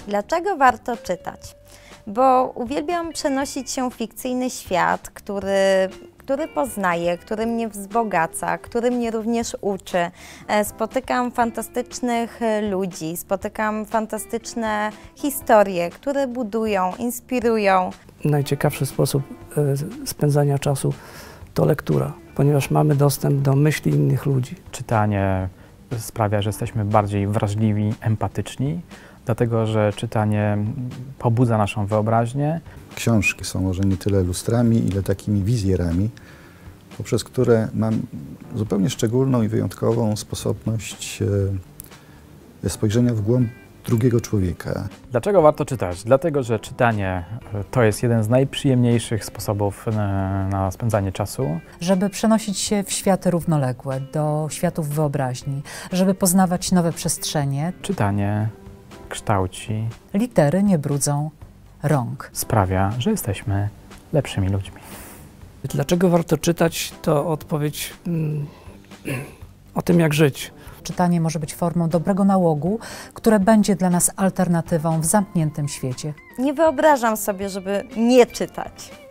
Dlaczego warto czytać? Bo uwielbiam przenosić się w fikcyjny świat, który poznaję, który mnie wzbogaca, który mnie również uczy. Spotykam fantastycznych ludzi, spotykam fantastyczne historie, które budują, inspirują. Najciekawszy sposób spędzania czasu to lektura, ponieważ mamy dostęp do myśli innych ludzi. Czytanie sprawia, że jesteśmy bardziej wrażliwi, empatyczni, dlatego że czytanie pobudza naszą wyobraźnię. Książki są może nie tyle lustrami, ile takimi wizjerami, poprzez które mam zupełnie szczególną i wyjątkową sposobność spojrzenia w głąb drugiego człowieka. Dlaczego warto czytać? Dlatego, że czytanie to jest jeden z najprzyjemniejszych sposobów na spędzanie czasu. Żeby przenosić się w światy równoległe, do światów wyobraźni, żeby poznawać nowe przestrzenie. Czytanie kształci. Litery nie brudzą rąk. Sprawia, że jesteśmy lepszymi ludźmi. Dlaczego warto czytać, to odpowiedź o tym, jak żyć. Czytanie może być formą dobrego nałogu, które będzie dla nas alternatywą w zamkniętym świecie. Nie wyobrażam sobie, żeby nie czytać.